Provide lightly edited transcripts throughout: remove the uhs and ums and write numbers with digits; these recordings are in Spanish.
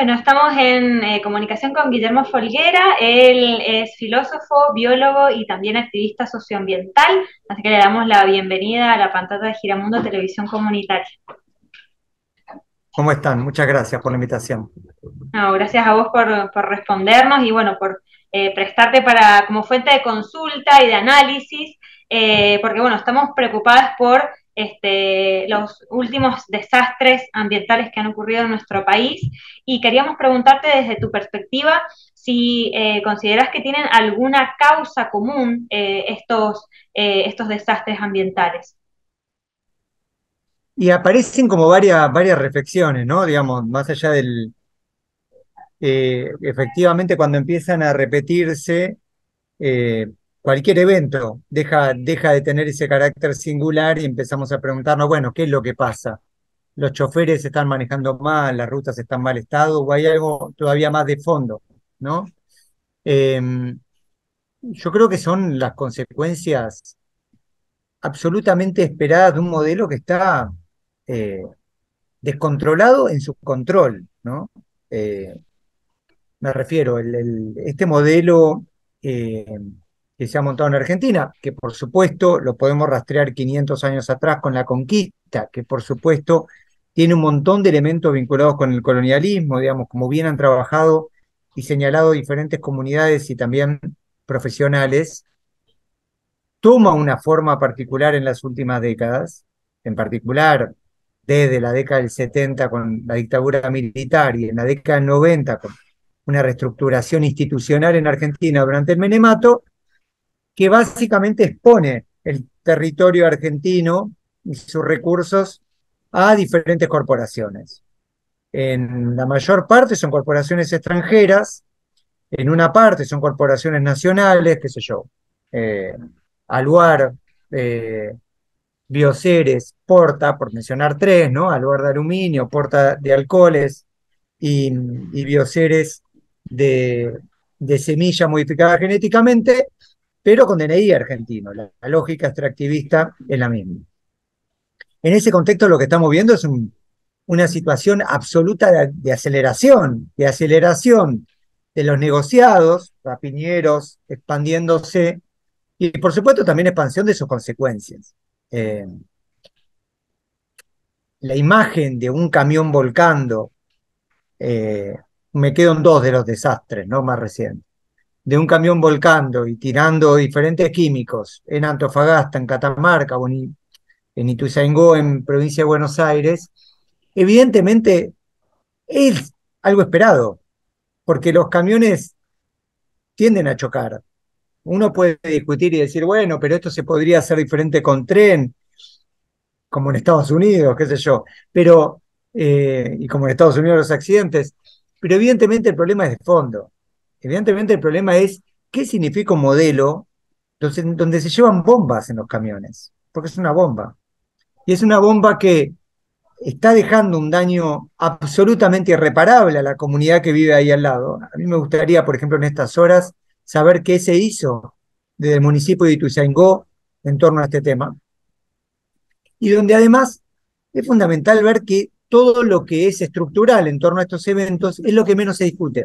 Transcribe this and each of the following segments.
Bueno, estamos en comunicación con Guillermo Folguera. Él es filósofo, biólogo y también activista socioambiental, así que le damos la bienvenida a la pantalla de Giramundo Televisión Comunitaria. ¿Cómo están? Muchas gracias por la invitación. No, gracias a vos por respondernos y bueno, por prestarte para, como fuente de consulta y de análisis, porque bueno, estamos preocupadas por los últimos desastres ambientales que han ocurrido en nuestro país y queríamos preguntarte desde tu perspectiva si consideras que tienen alguna causa común estos desastres ambientales. Y aparecen como varias reflexiones, ¿no? Digamos, más allá del, efectivamente cuando empiezan a repetirse, cualquier evento deja de tener ese carácter singular y empezamos a preguntarnos, bueno, ¿qué es lo que pasa? ¿Los choferes están manejando mal, las rutas están en mal estado o hay algo todavía más de fondo, ¿no? Eh, yo creo que son las consecuencias absolutamente esperadas de un modelo que está eh, descontrolado en su control, ¿no? Eh, Me refiero, este modelo eh, que se ha montado en Argentina, que por supuesto lo podemos rastrear 500 años atrás con la conquista, que por supuesto tiene un montón de elementos vinculados con el colonialismo, digamos, como bien han trabajado y señalado diferentes comunidades y también profesionales, toma una forma particular en las últimas décadas, en particular desde la década del 70 con la dictadura militar y en la década del 90 con una reestructuración institucional en Argentina durante el menemato, que básicamente expone el territorio argentino y sus recursos a diferentes corporaciones. En la mayor parte son corporaciones extranjeras, en una parte son corporaciones nacionales, qué sé yo, eh, Aluar, eh, Bioceres, Porta, por mencionar tres, ¿no? Aluar de aluminio, Porta de alcoholes y Bioceres de, de semilla modificada genéticamente, pero con DNI argentino. La lógica extractivista es la misma. En ese contexto lo que estamos viendo es una situación absoluta de aceleración de los negociados, rapiñeros expandiéndose y por supuesto también expansión de sus consecuencias. Eh, la imagen de un camión volcando, eh, me quedo en dos de los desastres, ¿no? Más recientes, de un camión volcando y tirando diferentes químicos en Antofagasta, en Catamarca o en Ituzaingó, en provincia de Buenos Aires, evidentemente es algo esperado, porque los camiones tienden a chocar. Uno puede discutir y decir, bueno, pero esto se podría hacer diferente con tren, como en Estados Unidos, qué sé yo, pero, y como en Estados Unidos los accidentes, pero evidentemente el problema es de fondo. Evidentemente el problema es qué significa un modelo donde se llevan bombas en los camiones, porque es una bomba. Y es una bomba que está dejando un daño absolutamente irreparable a la comunidad que vive ahí al lado. A mí me gustaría, por ejemplo, en estas horas, saber qué se hizo desde el municipio de Ituzaingó en torno a este tema. Y donde además es fundamental ver que todo lo que es estructural en torno a estos eventos es lo que menos se discute.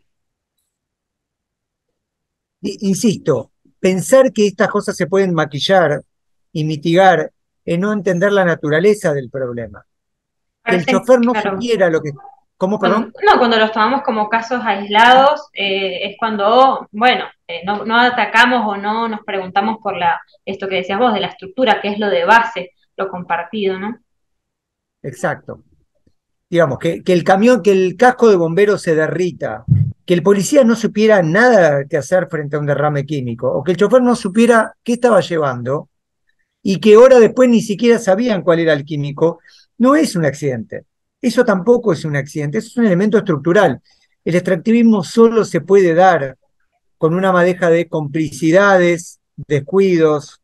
Insisto, pensar que estas cosas se pueden maquillar y mitigar es no entender la naturaleza del problema. Que el Parece, chofer no claro. supiera lo que... ¿Cómo, perdón? No, cuando los tomamos como casos aislados, es cuando, bueno, no atacamos o no nos preguntamos por esto que decías vos, de la estructura, que es lo de base, lo compartido, ¿no? Exacto. Digamos, que el camión, que el casco de bomberos se derrita, que el policía no supiera nada que hacer frente a un derrame químico, o que el chofer no supiera qué estaba llevando, y que hora después ni siquiera sabían cuál era el químico, no es un accidente. Eso tampoco es un accidente, eso es un elemento estructural. El extractivismo solo se puede dar con una madeja de complicidades, descuidos,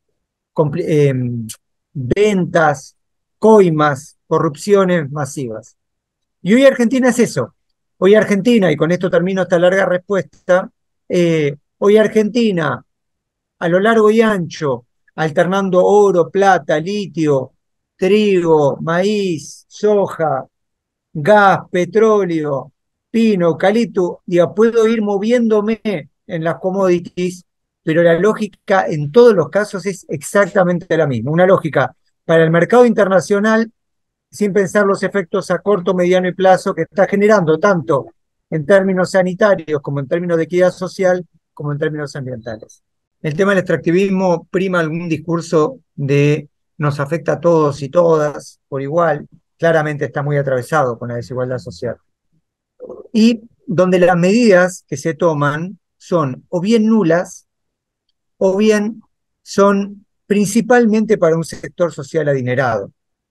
ventas, coimas, corrupciones masivas. Y hoy Argentina es eso. Hoy Argentina, y con esto termino esta larga respuesta, hoy Argentina, a lo largo y ancho, alternando oro, plata, litio, trigo, maíz, soja, gas, petróleo, pino, eucalipto, digo, puedo ir moviéndome en las commodities, pero la lógica en todos los casos es exactamente la misma. Una lógica para el mercado internacional, sin pensar los efectos a corto, mediano y plazo que está generando tanto en términos sanitarios como en términos de equidad social, como en términos ambientales. El tema del extractivismo prima algún discurso de nos afecta a todos y todas por igual, claramente está muy atravesado con la desigualdad social. Y donde las medidas que se toman son o bien nulas o bien son principalmente para un sector social adinerado.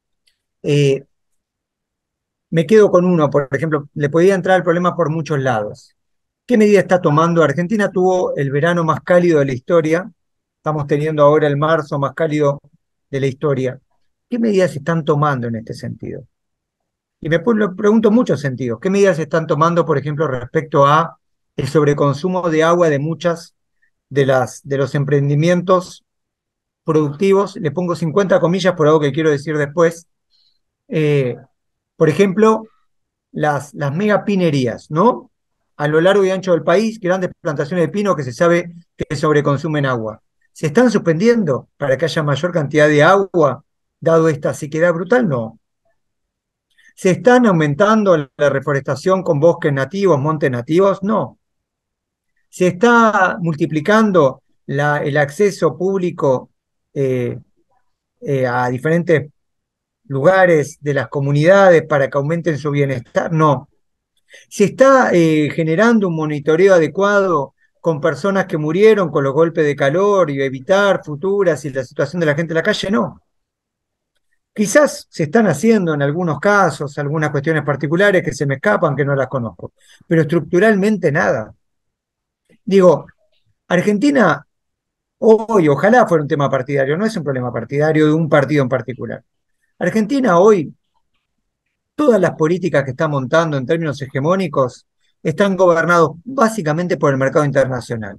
Me quedo con uno, por ejemplo, le podía entrar el problema por muchos lados. ¿Qué medida está tomando? Argentina tuvo el verano más cálido de la historia, estamos teniendo ahora el marzo más cálido de la historia. ¿Qué medidas se están tomando en este sentido? Y me lo pregunto en muchos sentidos. ¿Qué medidas se están tomando, por ejemplo, respecto a el sobreconsumo de agua de muchas de los emprendimientos productivos? Le pongo 50 comillas por algo que quiero decir después. Eh, por ejemplo, las megapinerías, ¿no? A lo largo y ancho del país, grandes plantaciones de pino que se sabe que sobreconsumen agua. ¿Se están suspendiendo para que haya mayor cantidad de agua, dado esta sequedad brutal? No. ¿Se están aumentando la reforestación con bosques nativos, montes nativos? No. ¿Se está multiplicando el acceso público eh, a diferentes lugares de las comunidades para que aumenten su bienestar? No. ¿Se está generando un monitoreo adecuado con personas que murieron con los golpes de calor y evitar futuras y la situación de la gente en la calle? No. Quizás se están haciendo en algunos casos algunas cuestiones particulares que se me escapan, que no las conozco, pero estructuralmente nada. Digo, Argentina hoy, ojalá fuera un tema partidario, no es un problema partidario de un partido en particular. Argentina hoy, todas las políticas que está montando en términos hegemónicos están gobernados básicamente por el mercado internacional.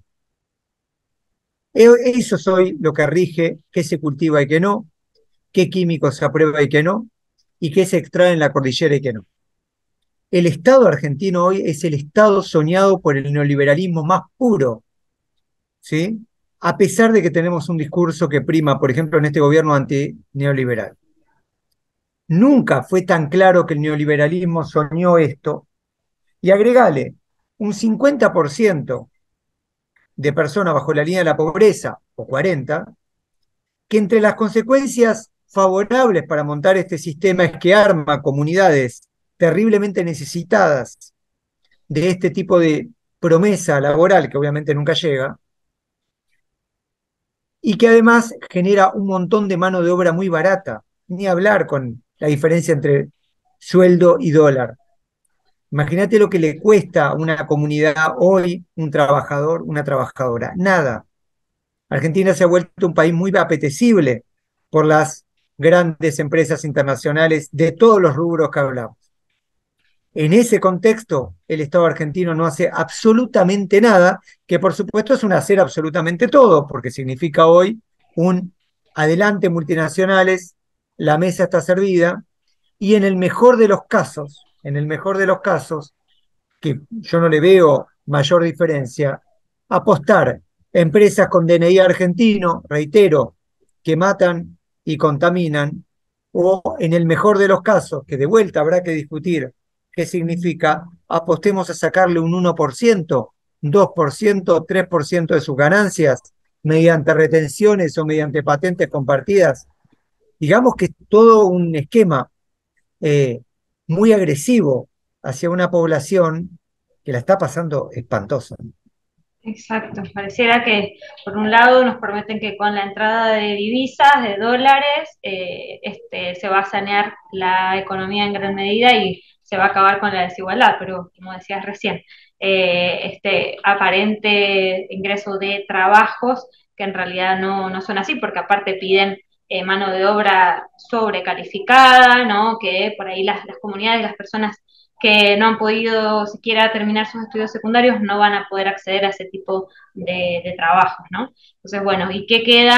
Eso es hoy lo que rige qué se cultiva y qué no, qué químicos se aprueba y qué no, y qué se extrae en la cordillera y qué no. El Estado argentino hoy es el Estado soñado por el neoliberalismo más puro, ¿sí? A pesar de que tenemos un discurso que prima, por ejemplo, en este gobierno antineoliberal. Nunca fue tan claro que el neoliberalismo soñó esto. Y agregale un 50% de personas bajo la línea de la pobreza, o 40%, que entre las consecuencias favorables para montar este sistema es que arma comunidades terriblemente necesitadas de este tipo de promesa laboral, que obviamente nunca llega, y que además genera un montón de mano de obra muy barata, ni hablar con la diferencia entre sueldo y dólar. Imagínate lo que le cuesta a una comunidad hoy, un trabajador, una trabajadora. Nada. Argentina se ha vuelto un país muy apetecible por las grandes empresas internacionales de todos los rubros que hablamos. En ese contexto, el Estado argentino no hace absolutamente nada, que por supuesto es un hacer absolutamente todo, porque significa hoy un adelante multinacionales, la mesa está servida, y en el mejor de los casos, que yo no le veo mayor diferencia, apostar empresas con DNI argentino, reitero, que matan y contaminan, o en el mejor de los casos, que de vuelta habrá que discutir qué significa, apostemos a sacarle un 1%, 2%, 3% de sus ganancias mediante retenciones o mediante patentes compartidas. Digamos que es todo un esquema eh, muy agresivo hacia una población que la está pasando espantosa. Exacto, pareciera que por un lado nos prometen que con la entrada de divisas, de dólares, se va a sanear la economía en gran medida y se va a acabar con la desigualdad, pero como decías recién, este aparente ingreso de trabajos que en realidad no son así, porque aparte piden mano de obra sobrecalificada, ¿no? Que por ahí las comunidades, las personas que no han podido siquiera terminar sus estudios secundarios no van a poder acceder a ese tipo de trabajos, ¿no? Entonces, bueno, ¿y qué queda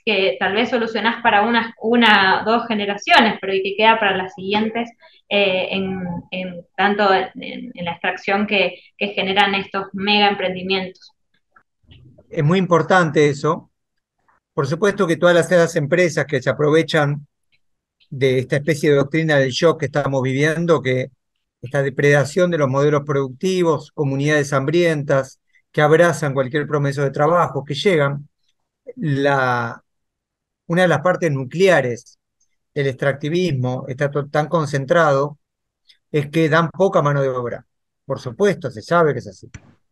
que tal vez solucionás para una 2 generaciones, pero y que queda para las siguientes, tanto en la extracción que generan estos mega emprendimientos. Es muy importante eso. Por supuesto que todas las empresas que se aprovechan de esta especie de doctrina del shock que estamos viviendo, que esta depredación de los modelos productivos, comunidades hambrientas, que abrazan cualquier promeso de trabajo, que llegan, una de las partes nucleares del extractivismo está tan concentrado, es que dan poca mano de obra. Por supuesto, se sabe que es así.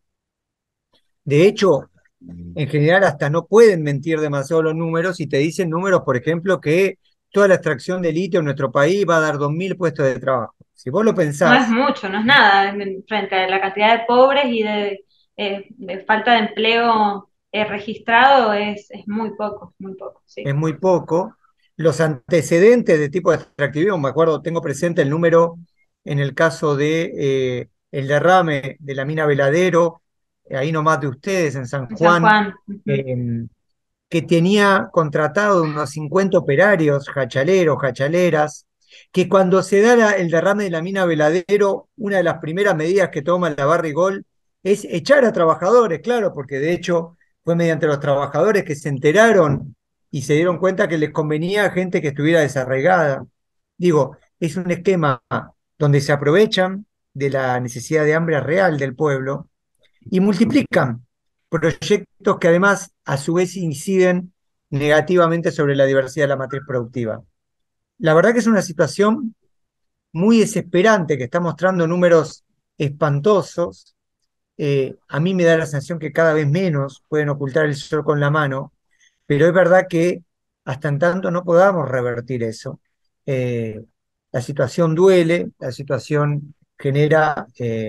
De hecho, en general hasta no pueden mentir demasiado los números y te dicen números, por ejemplo, que toda la extracción de litio en nuestro país va a dar 2.000 puestos de trabajo. Si vos lo No es pensás, mucho, no es nada, frente a la cantidad de pobres y de falta de empleo registrado es muy poco, sí. es muy poco. Los antecedentes de tipo de extractivismo, me acuerdo, tengo presente el número en el caso de el derrame de la mina Veladero, ahí nomás de ustedes, en San En San Juan, Juan. Ujú. eh, que tenía contratado unos 50 operarios, hachaleros, hachaleras, que cuando se da el derrame de la mina Veladero, una de las primeras medidas que toma la Barrigol es echar a trabajadores, claro, porque de hecho fue mediante los trabajadores que se enteraron y se dieron cuenta que les convenía a gente que estuviera desarraigada. Digo, es un esquema donde se aprovechan de la necesidad de hambre real del pueblo y multiplican proyectos que además a su vez inciden negativamente sobre la diversidad de la matriz productiva. La verdad que es una situación muy desesperante que está mostrando números espantosos. A mí me da la sensación que cada vez menos pueden ocultar el sol con la mano, pero es verdad que hasta en tanto no podamos revertir eso. Eh, la situación duele, la situación genera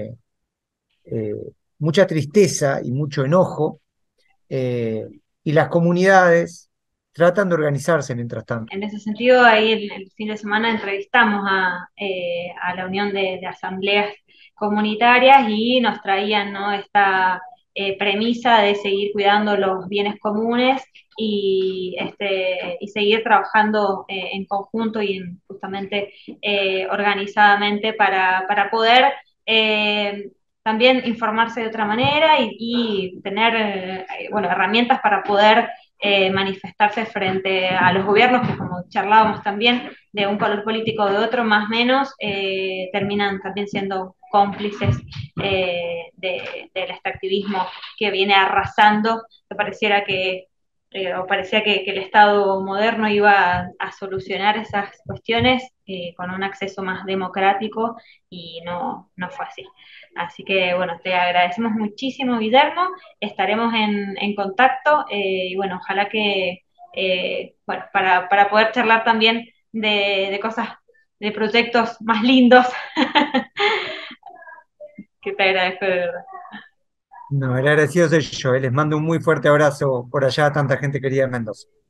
eh, mucha tristeza y mucho enojo, eh, y las comunidades tratan de organizarse mientras tanto. En ese sentido, ahí el fin de semana entrevistamos a la Unión de Asambleas Comunitarias y nos traían, ¿no?, esta premisa de seguir cuidando los bienes comunes y seguir trabajando en conjunto y justamente organizadamente para poder también informarse de otra manera y tener bueno, herramientas para poder manifestarse frente a los gobiernos que, como charlábamos también, de un color político o de otro, más o menos, terminan también siendo cómplices del extractivismo que viene arrasando, que pareciera que o parecía que el Estado moderno iba a solucionar esas cuestiones con un acceso más democrático y no fue así. Así que bueno, te agradecemos muchísimo, Guillermo, estaremos en contacto y bueno, ojalá que, bueno, para poder charlar también de cosas, de proyectos más lindos, que te agradezco de verdad. No, el agradecido soy yo. Les mando un muy fuerte abrazo por allá a tanta gente querida de Mendoza.